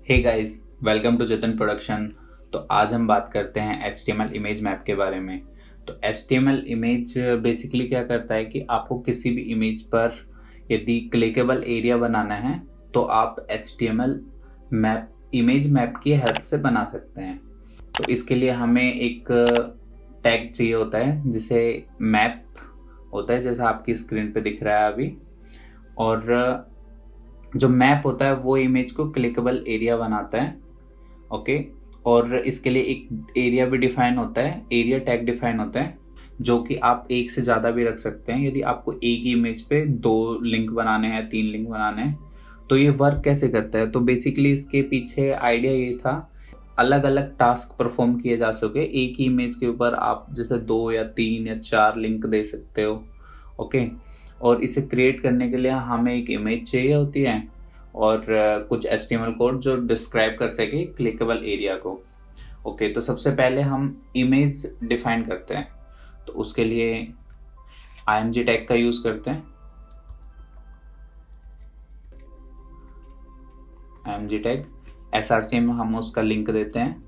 Hey guys, welcome to Chetan production. तो आज हम बात करते हैं HTML इमेज मैप के बारे में। तो HTML इमेज बेसिकली क्या करता है कि आपको किसी भी इमेज पर यदि क्लिकेबल एरिया बनाना है तो आप HTML मैप इमेज मैप की हेल्प से बना सकते हैं। तो इसके लिए हमें एक टैग चाहिए होता है जिसे मैप होता है, जैसा आपकी स्क्रीन पे दिख रहा है अभी। और जो मैप होता है वो इमेज को क्लिकेबल एरिया बनाता है। ओके, और इसके लिए एक एरिया भी डिफाइन होता है, एरिया टैग डिफाइन होता है, जो कि आप एक से ज़्यादा भी रख सकते हैं। यदि आपको एक ही इमेज पे 2 लिंक बनाने हैं, 3 लिंक बनाने हैं, तो ये वर्क कैसे करता है। तो बेसिकली इसके पीछे आइडिया ये था, अलग अलग टास्क परफॉर्म किए जा सके एक ही इमेज के ऊपर। आप जैसे 2 या 3 या 4 लिंक दे सकते हो। ओके, और इसे क्रिएट करने के लिए हमें एक इमेज चाहिए होती है और कुछ HTML कोड जो डिस्क्राइब कर सके क्लिकेबल एरिया को। ओके, तो सबसे पहले हम इमेज डिफाइन करते हैं। तो उसके लिए img टैग का यूज करते हैं। img टैग src में हम उसका लिंक देते हैं,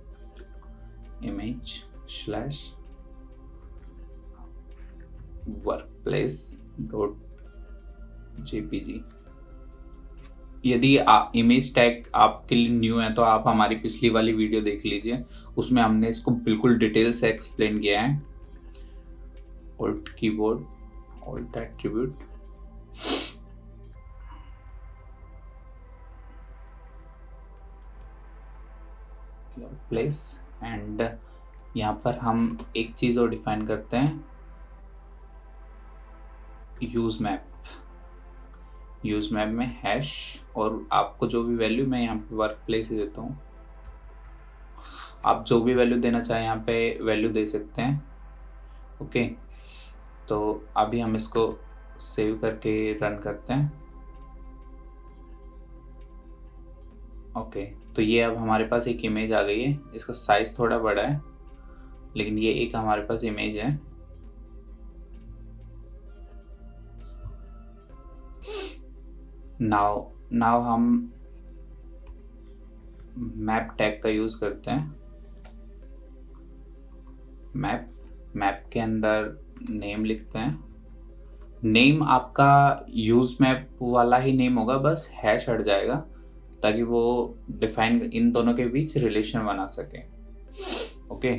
image/workplace.jpg। यदि इमेज टैग आपके लिए न्यू है तो आप हमारी पिछली वाली वीडियो देख लीजिए, उसमें हमने इसको बिल्कुल डिटेल से एक्सप्लेन किया है। Alt keyboard, alt attribute, place, and यहाँ पर हम एक चीज और डिफाइन करते हैं, यूज मैप में हैश, और आपको जो भी वैल्यू, मैं यहाँ पे वर्क प्लेस ही देता हूँ, आप जो भी वैल्यू देना चाहें यहाँ पे वैल्यू दे सकते हैं। ओके, तो अभी हम इसको सेव करके रन करते हैं। ओके, तो ये अब हमारे पास एक इमेज आ गई है। इसका साइज थोड़ा बड़ा है, लेकिन ये एक हमारे पास इमेज है। नाउ हम मैप टैग का यूज करते हैं। मैप के अंदर नेम लिखते हैं। नेम आपका यूज मैप वाला ही नेम होगा, बस हैश हट जाएगा ताकि वो डिफाइन इन दोनों के बीच रिलेशन बना सके। Okay,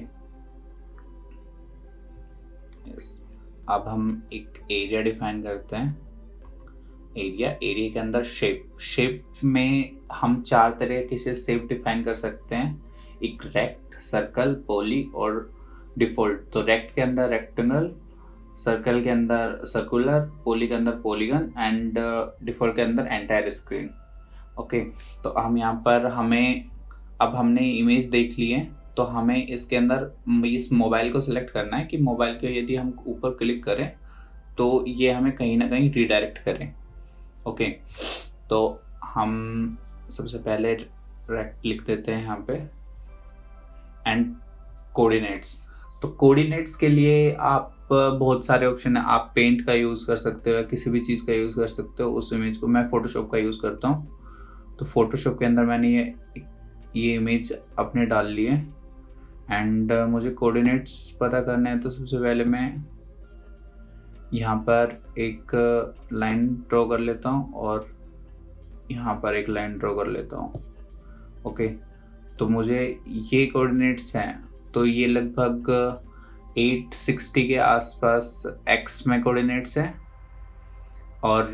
yes. अब हम एक एरिया डिफाइन करते हैं। एरिया के अंदर शेप में हम 4 तरह से शेप डिफाइन कर सकते हैं, एक रेक्ट, सर्कल, पॉली और डिफॉल्ट। तो रेक्ट के अंदर रेक्टेंगल, सर्कल के अंदर सर्कुलर, पॉली के अंदर पॉलीगन, एंड डिफॉल्ट के अंदर एंटायर स्क्रीन। ओके, तो हम यहाँ पर अब हमने इमेज देख ली है, तो हमें इसके अंदर इस मोबाइल को सिलेक्ट करना है कि मोबाइल के यदि हम ऊपर क्लिक करें तो ये हमें कहीं ना कहीं रिडायरेक्ट करें। ओके, तो हम सबसे पहले रेक्ट लिख देते हैं यहाँ पे, एंड कोऑर्डिनेट्स। तो कोऑर्डिनेट्स के लिए आप बहुत सारे ऑप्शन है, आप पेंट का यूज कर सकते हो या किसी भी चीज का यूज कर सकते हो उस इमेज को। मैं फोटोशॉप का यूज करता हूँ, तो फोटोशॉप के अंदर मैंने ये इमेज अपने डाल ली है, एंड मुझे कोऑर्डिनेट्स पता करने हैं। तो सबसे पहले मैं यहाँ पर एक लाइन ड्रॉ कर लेता हूँ और यहाँ पर एक लाइन ड्रॉ कर लेता हूँ। ओके, तो मुझे ये कोऑर्डिनेट्स हैं, तो ये लगभग 860 के आसपास एक्स में कोऑर्डिनेट्स हैं और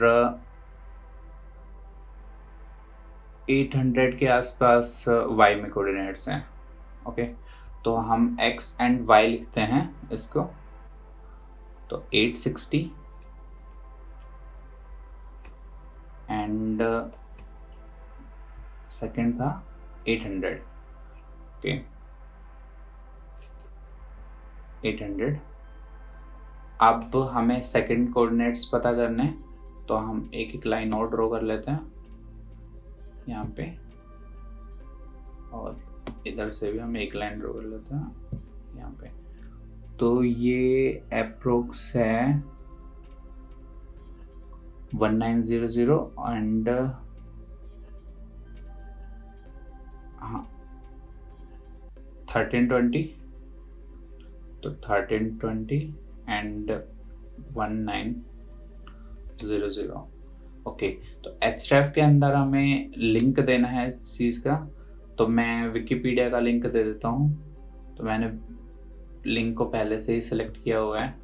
800 के आसपास वाई में कोऑर्डिनेट्स हैं। ओके, तो हम एक्स एंड वाई लिखते हैं इसको। तो 860 एंड सेकेंड था 800। ओके, 800। अब हमें सेकेंड कोऑर्डिनेट्स पता करने, तो हम एक एक लाइन और ड्रॉ कर लेते हैं यहाँ पे, और इधर से भी हम एक लाइन ड्रॉ कर लेते हैं यहाँ पे। तो ये अप्रोक्स है 1900 एंड हाँ 1320, तो 1320 एंड 1900। ओके, तो href के अंदर हमें लिंक देना है इस चीज़ का, तो मैं विकिपीडिया का लिंक दे देता हूँ। तो मैंने लिंक को पहले से ही सिलेक्ट किया हुआ है,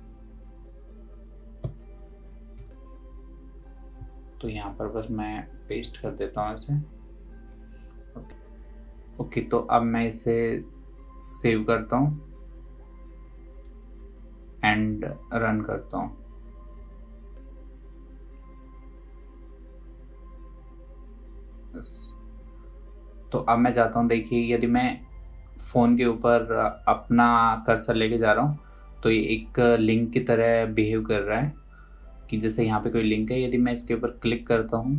तो यहाँ पर बस मैं पेस्ट कर देता हूँ इसे। ओके, तो अब मैं इसे सेव करता हूँ एंड रन करता हूँ। तो अब मैं जाता हूँ, देखिए यदि मैं फ़ोन के ऊपर अपना कर्सर लेके जा रहा हूँ तो ये एक लिंक की तरह बिहेव कर रहा है कि जैसे यहाँ पे कोई लिंक है। यदि मैं इसके ऊपर क्लिक करता हूँ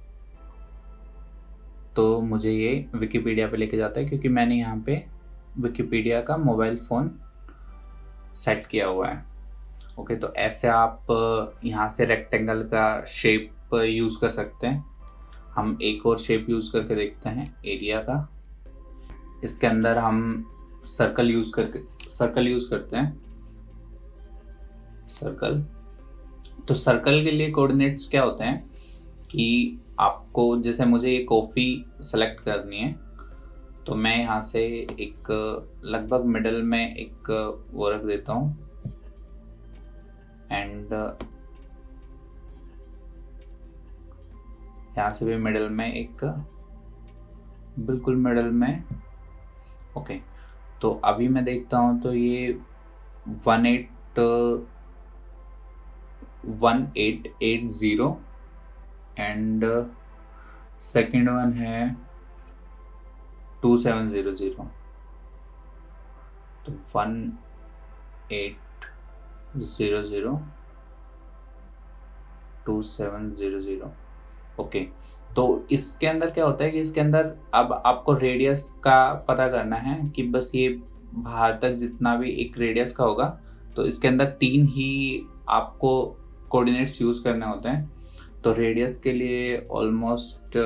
तो मुझे ये विकिपीडिया पे लेके जाता है, क्योंकि मैंने यहाँ पे विकिपीडिया का मोबाइल फ़ोन सेट किया हुआ है। ओके, तो ऐसे आप यहाँ से रेक्टेंगल का शेप यूज़ कर सकते हैं। हम एक और शेप यूज़ करके देखते हैं एरिया का। इसके अंदर हम सर्कल यूज़ करते हैं, सर्कल। तो सर्कल के लिए कोऑर्डिनेट्स क्या होते हैं कि आपको, जैसे मुझे ये कॉफ़ी सेलेक्ट करनी है, तो मैं यहाँ से एक लगभग मिडल में एक वो रख देता हूँ एंड यहाँ से भी मिडल में एक, बिल्कुल मिडल में। ओके, तो अभी मैं देखता हूँ तो ये 1880 एंड सेकेंड वन है 2700। तो 1800 2700। ओके, तो इसके अंदर क्या होता है कि इसके अंदर अब आपको रेडियस का पता करना है कि बस ये बाहर तक जितना भी एक रेडियस का होगा, तो इसके अंदर 3 ही आपको कोऑर्डिनेट्स यूज करने होते हैं। तो रेडियस के लिए ऑलमोस्ट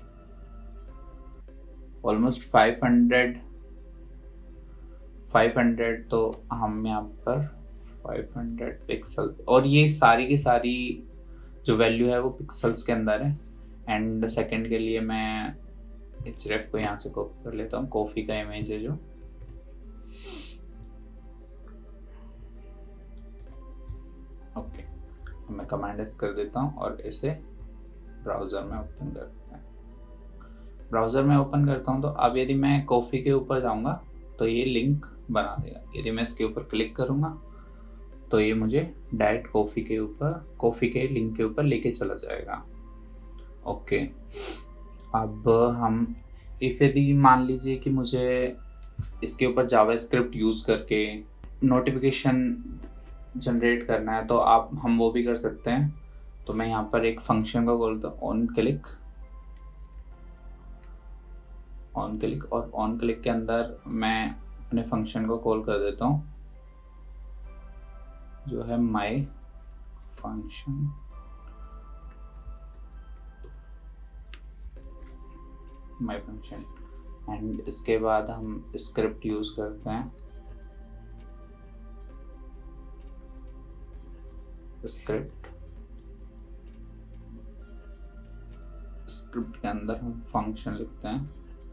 500, तो हम यहाँ पर 500 पिक्सल, और ये सारी की सारी जो वैल्यू है वो पिक्सल्स के अंदर है। एंड सेकंड के लिए मैं href को यहाँ से कॉपी कर लेता हूँ, कॉफी का इमेज है जो। ओके, मैं कमांड एस कर देता हूँ और इसे ब्राउज़र में ओपन करते हैं। ब्राउज़र में ओपन करता हूँ तो अब यदि मैं कॉफ़ी के ऊपर जाऊँगा तो ये लिंक बना देगा। यदि मैं इसके ऊपर क्लिक करूँगा तो ये मुझे डायरेक्ट कॉफ़ी के लिंक के ऊपर लेके चला जाएगा। ओके, अब हम यदि मान लीजिए कि मुझे इसके ऊपर जावास्क्रिप्ट यूज़ करके नोटिफिकेशन जनरेट करना है तो हम वो भी कर सकते हैं। तो मैं यहाँ पर एक फंक्शन को बोलता हूँ ऑन क्लिक, और ऑन क्लिक के अंदर मैं अपने फंक्शन को कॉल कर देता हूँ जो है माई फंक्शन। एंड इसके बाद हम स्क्रिप्ट यूज करते हैं। स्क्रिप्ट के अंदर हम फंक्शन लिखते हैं।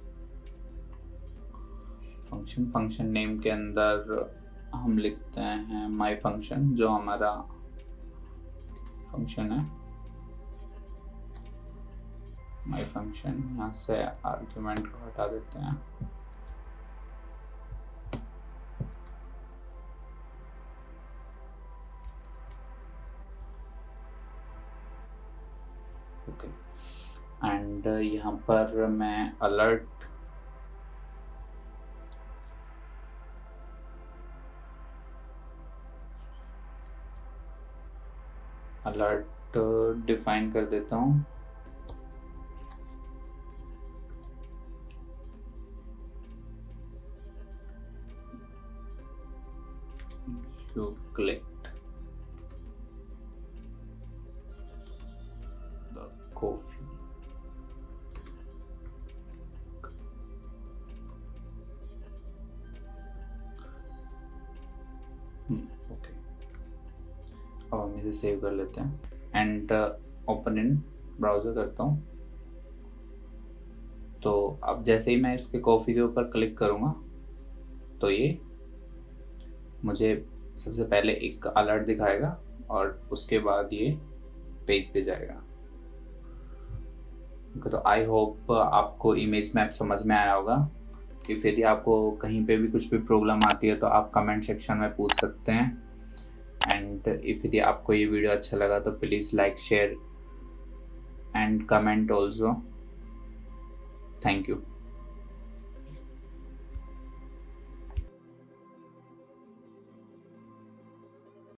फंक्शन नेम के अंदर हम लिखते हैं माई फंक्शन, जो हमारा फंक्शन है। माई फंक्शन, यहाँ से आर्ग्यूमेंट को हटा देते हैं। ओके, एंड यहाँ पर मैं अलर्ट डिफाइन कर देता हूँ। You collect the coffee okay, अब हम इसे सेव कर लेते हैं एंड ओपन इन ब्राउज़र करता हूँ। तो अब जैसे ही मैं इसके कॉफ़ी के ऊपर क्लिक करूँगा तो ये मुझे सबसे पहले एक अलर्ट दिखाएगा और उसके बाद ये पेज पे जाएगा। तो आई होप आपको इमेज मैप समझ में आया होगा। यदि आपको कहीं पे भी कुछ भी प्रॉब्लम आती है तो आप कमेंट सेक्शन में पूछ सकते हैं। एंड यदि आपको ये वीडियो अच्छा लगा तो please like, share and comment also. Thank you.